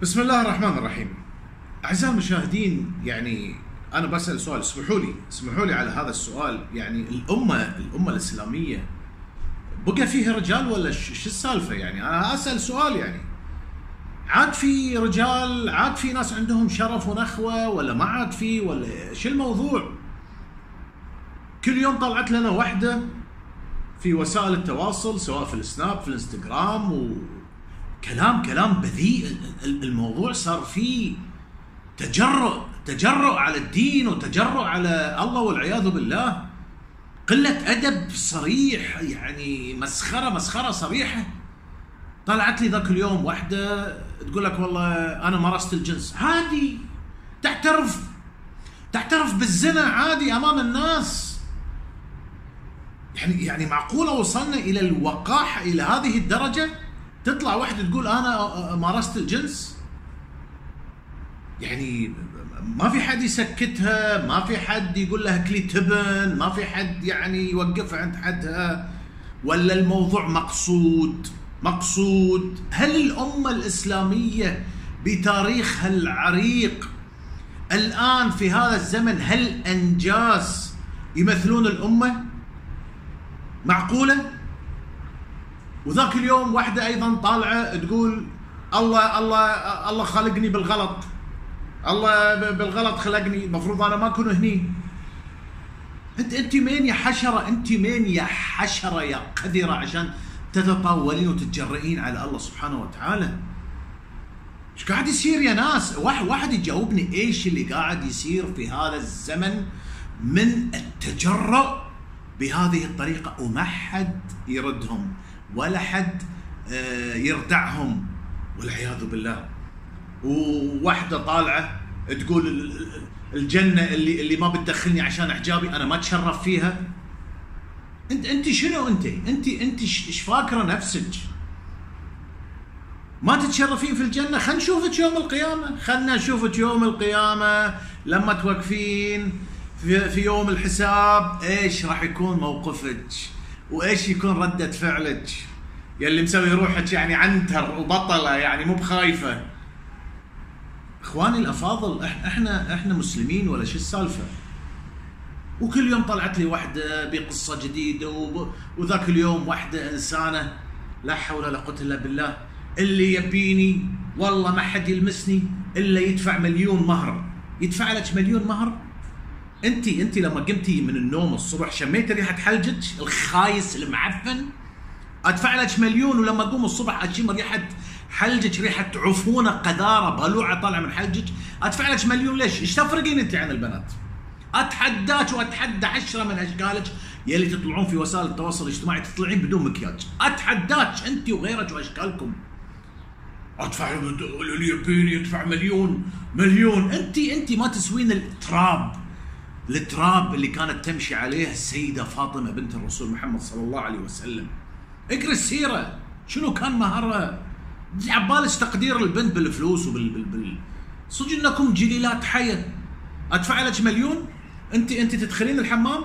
بسم الله الرحمن الرحيم. أعزائي المشاهدين، يعني أنا بسأل سؤال، اسمحوا لي على هذا السؤال. يعني الأمة الإسلامية بقى فيها رجال ولا شو السالفة؟ يعني أنا أسأل سؤال، يعني عاد في رجال، عاد في ناس عندهم شرف ونخوة، ولا ما عاد في، ولا شو الموضوع؟ كل يوم طلعت لنا وحدة في وسائل التواصل، سواء في السناب في الانستغرام، كلام بذيء. الموضوع صار فيه تجرؤ على الدين، وتجرؤ على الله والعياذ بالله. قلة أدب صريح، يعني مسخرة صريحة. طلعت لي ذاك اليوم واحدة تقول لك والله أنا مارست الجنس. عادي، تعترف بالزنا عادي أمام الناس. يعني معقولة وصلنا إلى الوقاحة إلى هذه الدرجة؟ تطلع واحدة تقول أنا مارست الجنس. يعني ما في حد يسكتها، ما في حد يقول لها كلي تبن، ما في حد يعني يوقفها عند حدها. ولا الموضوع مقصود؟ هل الأمة الإسلامية بتاريخها العريق الآن في هذا الزمن هل أنجاز يمثلون الأمة؟ معقولة؟ وذاك اليوم واحدة أيضا طالعة تقول الله خلقني بالغلط، الله بالغلط خلقني، المفروض أنا ما أكون هني. أنت مين يا حشرة؟ أنت مين يا حشرة يا قذرة عشان تتطاولين وتتجرئين على الله سبحانه وتعالى؟ ايش قاعد يصير يا ناس؟ واحد يجاوبني ايش اللي قاعد يصير في هذا الزمن من التجرؤ بهذه الطريقة، وما حد يردهم ولا حد يردعهم والعياذ بالله. وواحدة طالعة تقول الجنة اللي ما بتدخلني عشان حجابي أنا ما أتشرف فيها. أنت شنو؟ أنت إيش فاكرة نفسك؟ ما تتشرفين في الجنة؟ خلنا نشوفك يوم القيامة لما توقفين في يوم الحساب. ايش راح يكون موقفك؟ وايش يكون ردة فعلك؟ يلي مسوي روحك يعني عنتر وبطلة، يعني مو بخايفة. اخواني الافاضل، احنا مسلمين ولا شو السالفة؟ وكل يوم طلعت لي واحدة بقصة جديدة، وذاك اليوم واحدة انسانة لا حول ولا قوة الا بالله، اللي يبيني والله ما حد يلمسني الا يدفع مليون مهر. يدفع لك مليون مهر؟ انت لما قمتي من النوم الصبح شميتي ريحه حلجك الخايس المعفن؟ ادفع لك مليون ولما اقوم الصبح اشم ريحه حلجك، ريحه عفونه قذاره بلوعه طالعه من حلجك، ادفع لك مليون. ليش؟ ايش تفرقين انت عن البنات؟ اتحداك واتحدى 10 من اشكالك يلي تطلعون في وسائل التواصل الاجتماعي تطلعين بدون مكياج. اتحداك انت وغيرك واشكالكم. ادفع اللي يبيني يدفع مليون. انت ما تسوين التراب اللي كانت تمشي عليه السيدة فاطمة بنت الرسول محمد صلى الله عليه وسلم. اقرا السيرة، شنو كان مهرها؟ عبالك تقدير البنت بالفلوس صدق انكم جليلات حية. ادفع لك مليون؟ انت تدخلين الحمام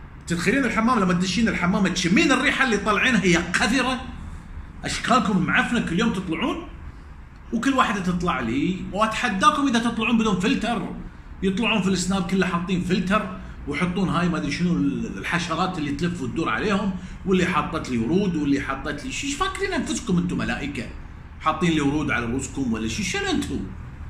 لما تدشين الحمام تشمين الريحة اللي طالعينها يا قذرة. اشكالكم معفنة كل يوم تطلعون، وكل واحدة تطلع لي واتحداكم اذا تطلعون بدون فلتر. يطلعون في السناب كله حاطين فلتر، ويحطون هاي ما ادري شنو الحشرات اللي تلف وتدور عليهم، واللي حاطت لي ورود، واللي حاطت لي ايش فاكرين انفسكم انتم ملائكه حاطين لي ورود على رؤوسكم ولا شنو انتم؟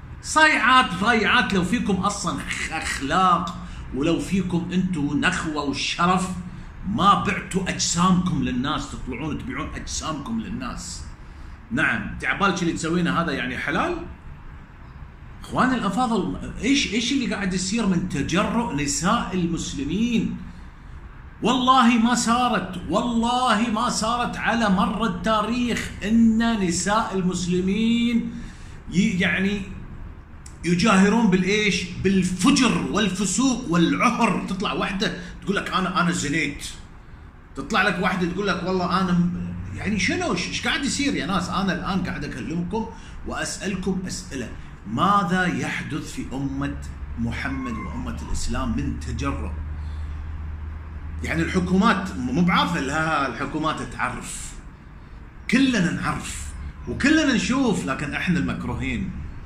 صايعات. لو فيكم اصلا اخلاق، ولو فيكم انتم نخوه والشرف ما بعتوا اجسامكم للناس، تطلعون تبيعون اجسامكم للناس. نعم، تعبالك اللي تسوينه هذا يعني حلال؟ اخواني الافاضل، ايش اللي قاعد يصير من تجرؤ نساء المسلمين؟ والله ما صارت على مر التاريخ ان نساء المسلمين يعني يجاهرون بالايش؟ بالفجر والفسوق والعهر. تطلع واحده تقول لك انا زنيت، تطلع لك واحده تقول لك والله انا يعني شنو؟ ايش قاعد يصير يا ناس؟ انا الان قاعد اكلمكم واسالكم اسئله. ماذا يحدث في أمة محمد وأمة الإسلام من تجرؤ؟ يعني الحكومات مو بعارفة، لا الحكومات تعرف، كلنا نعرف وكلنا نشوف، لكن احنا المكروهين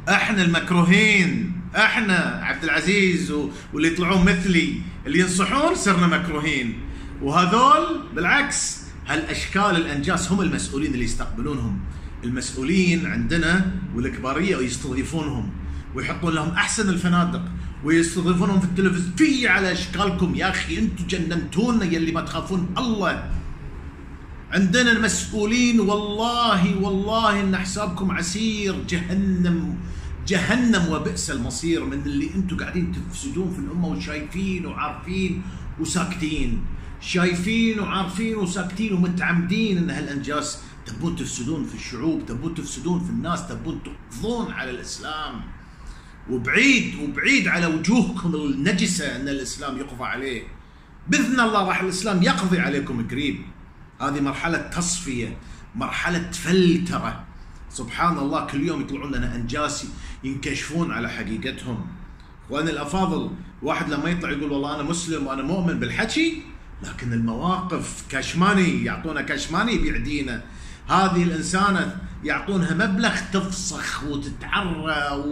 احنا المكروهين، احنا عبد العزيز واللي يطلعون مثلي اللي ينصحون صرنا مكروهين، وهذول بالعكس هالاشكال الانجاس هم المسؤولين اللي يستقبلونهم. المسؤولين عندنا والكباريه ويستضيفونهم ويحطون لهم احسن الفنادق ويستضيفونهم في التلفزيون. في على اشكالكم يا اخي، انتم جننتونا يلي ما تخافون الله. عندنا المسؤولين والله ان حسابكم عسير، جهنم وبئس المصير من اللي انتم قاعدين تفسدون في الامه وشايفين وعارفين وساكتين، شايفين وعارفين وساكتين ومتعمدين ان هالانجاس تبون تفسدون في الشعوب، تبون تفسدون في الناس، تبون تقضون على الاسلام، وبعيد على وجوهكم النجسه ان الاسلام يقضى عليه. باذن الله راح الاسلام يقضي عليكم قريب. هذه مرحله تصفيه، مرحله فلتره. سبحان الله كل يوم يطلعون لنا انجاس ينكشفون على حقيقتهم. اخواني الافاضل، واحد لما يطلع يقول والله انا مسلم وانا مؤمن بالحكي، لكن المواقف كشماني، يعطونا كشماني يبيع دينه. هذه الانسانه يعطونها مبلغ تفسخ وتتعرى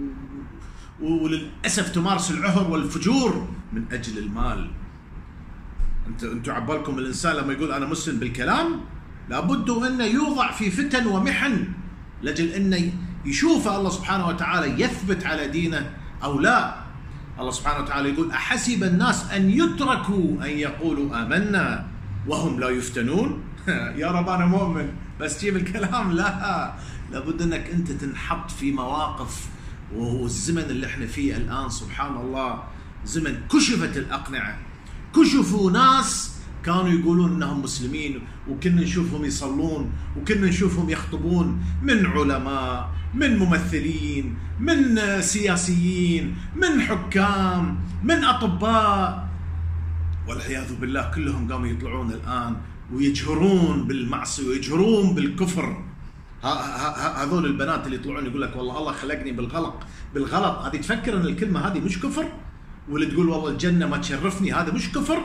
وللاسف تمارس العهر والفجور من اجل المال. انتوا عبالكم الانسان لما يقول انا مسلم بالكلام لابد انه يوضع في فتن ومحن لاجل انه يشوف الله سبحانه وتعالى يثبت على دينه او لا. الله سبحانه وتعالى يقول احسب الناس ان يتركوا ان يقولوا امنا وهم لا يفتنون. يا رب انا مؤمن بس جيب الكلام، لا، لابد انك انت تنحط في مواقف. وهو الزمن اللي احنا فيه الان سبحان الله زمن كشفت الاقنعه، كشفوا ناس كانوا يقولون انهم مسلمين وكنا نشوفهم يصلون وكنا نشوفهم يخطبون، من علماء، من ممثلين، من سياسيين، من حكام، من اطباء، والعياذ بالله كلهم قاموا يطلعون الان ويجهرون بالمعصيه ويجهرون بالكفر. هذول البنات اللي يطلعون يقول لك والله الله خلقني بالغلط، هذه تفكر ان الكلمه هذه مش كفر؟ واللي تقول والله الجنه ما تشرفني هذا مش كفر؟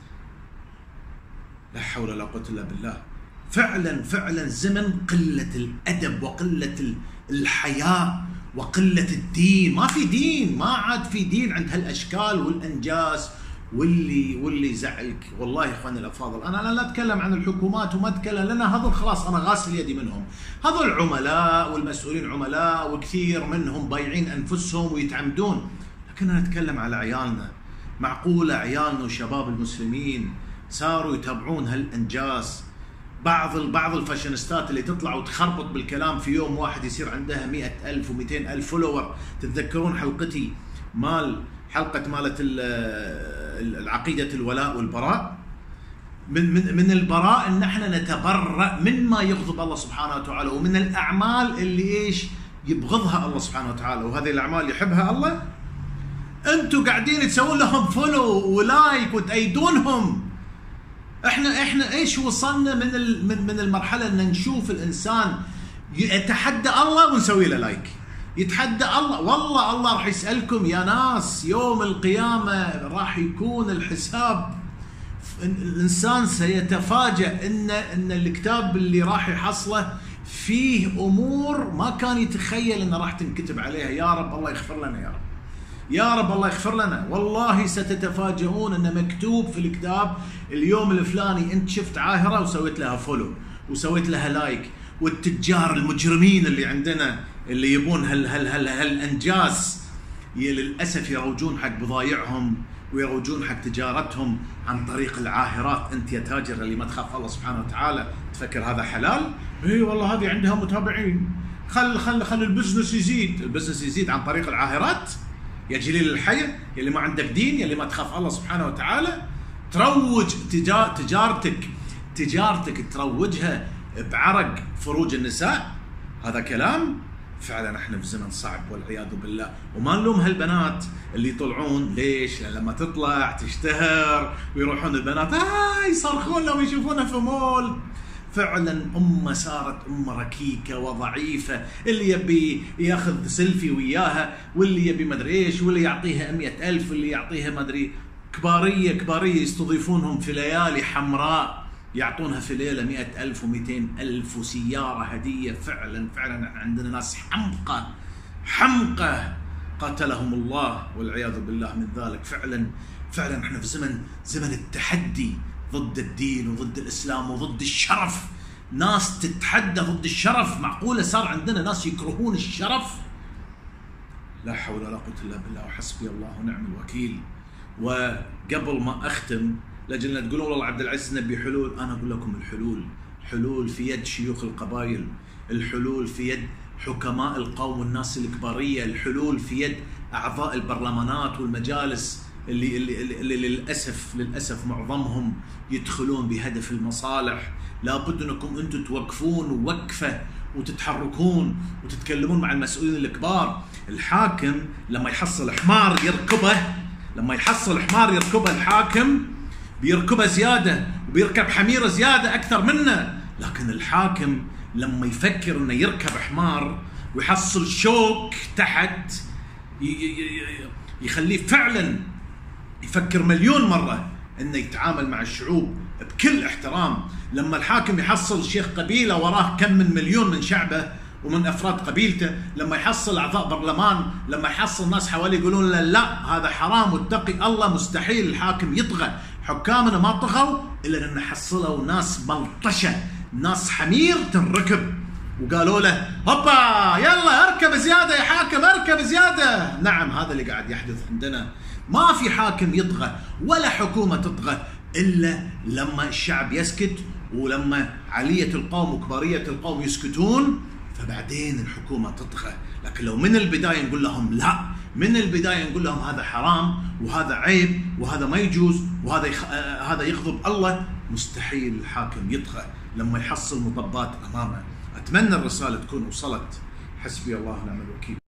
لا حول ولا قوه الا بالله. فعلا زمن قله الادب وقله الحياء وقله الدين. ما في دين، ما عاد في دين عند هالاشكال والانجاس واللي يزعلك. والله يا اخواني الافاضل انا لا اتكلم عن الحكومات وما اتكلم، لان هذول خلاص انا غاسل يدي منهم. هذول عملاء والمسؤولين عملاء وكثير منهم بايعين انفسهم ويتعمدون، لكن انا اتكلم على عيالنا. معقوله عيالنا وشباب المسلمين صاروا يتابعون هالانجاس؟ بعض الفاشينيستات اللي تطلع وتخربط بالكلام في يوم واحد يصير عندها 100,000 و200,000 فولور. تتذكرون حلقتي حلقه مالت العقيده الولاء والبراء؟ من البراء ان احنا نتبرأ مما يغضب الله سبحانه وتعالى ومن الاعمال اللي ايش يبغضها الله سبحانه وتعالى، وهذه الاعمال يحبها الله. انتم قاعدين تسوون لهم فولو ولايك وتأيدونهم. احنا ايش وصلنا من المرحله ان نشوف الانسان يتحدى الله ونسوي له لايك، يتحدى الله. والله الله راح يسألكم يا ناس يوم القيامه، راح يكون الحساب. الانسان سيتفاجأ ان الكتاب اللي راح يحصله فيه امور ما كان يتخيل انه راح تنكتب عليها. يا رب الله يغفر لنا، يا رب الله يغفر لنا. والله ستتفاجئون ان مكتوب في الكتاب اليوم الفلاني انت شفت عاهره وسويت لها فولو وسويت لها لايك. والتجار المجرمين اللي عندنا اللي يبون هالانجاز للاسف يروجون حق بضايعهم ويروجون حق تجارتهم عن طريق العاهرات. انت يا تاجر اللي ما تخاف الله سبحانه وتعالى تفكر هذا حلال؟ اي والله هذه عندها متابعين، خل البزنس يزيد عن طريق العاهرات. يا جليل الحياة يلي ما عندك دين، يلي ما تخاف الله سبحانه وتعالى، تروج تجارتك تروجها بعرق فروج النساء. هذا كلام فعلا احنا في زمن صعب والعياذ بالله. وما نلوم هالبنات اللي يطلعون، ليش؟ لما تطلع تشتهر ويروحون البنات يصرخون لهم ويشوفونها في مول. فعلا صارت ركيكه وضعيفه، اللي يبي ياخذ سيلفي وياها، واللي يبي مدري ايش، واللي يعطيها 100,000، واللي يعطيها مدري كباريه يستضيفونهم في ليالي حمراء، يعطونها في ليله 100,000 و200,000 وسياره هديه. فعلا عندنا ناس حمقى قاتلهم الله والعياذ بالله من ذلك. فعلا احنا في زمن التحدي ضد الدين وضد الإسلام وضد الشرف. ناس تتحدى ضد الشرف. معقولة صار عندنا ناس يكرهون الشرف؟ لا حول ولا قوة إلا بالله، وحسبي الله ونعم الوكيل. وقبل ما أختم، لجل تقولون والله عبد العزيز نبي حلول، أنا أقول لكم الحلول في يد شيوخ القبائل، الحلول في يد حكماء القوم والناس الكبارية، الحلول في يد أعضاء البرلمانات والمجالس اللي للأسف معظمهم يدخلون بهدف المصالح. لابد أنكم أنتم توقفون وقفة وتتحركون وتتكلمون مع المسؤولين الكبار. الحاكم لما يحصل حمار يركبه، الحاكم بيركبه زيادة وبيركب حمير زيادة أكثر منه. لكن الحاكم لما يفكر انه يركب حمار ويحصل شوك تحت يخليه فعلا يفكر مليون مرة انه يتعامل مع الشعوب بكل احترام. لما الحاكم يحصل شيخ قبيلة وراه كم من مليون من شعبه ومن افراد قبيلته، لما يحصل اعضاء برلمان، لما يحصل ناس حواليه يقولون له لا هذا حرام واتقي الله، مستحيل الحاكم يطغى. حكامنا ما طغوا الا لان حصلوا ناس بلطشة، ناس حمير تنركب، وقالوا له هوبا يلا اركب زيادة يا حاكم، اركب زيادة. نعم، هذا اللي قاعد يحدث عندنا. ما في حاكم يطغى ولا حكومة تطغى إلا لما الشعب يسكت، ولما علية القوم وكبارية القوم يسكتون، فبعدين الحكومة تطغى. لكن لو من البداية نقول لهم لا، من البداية نقول لهم هذا حرام وهذا عيب وهذا ما يجوز وهذا هذا يغضب الله، مستحيل الحاكم يطغى لما يحصل مطبات أمامه. أتمنى الرسالة تكون وصلت. حسبي الله ونعم الوكيل.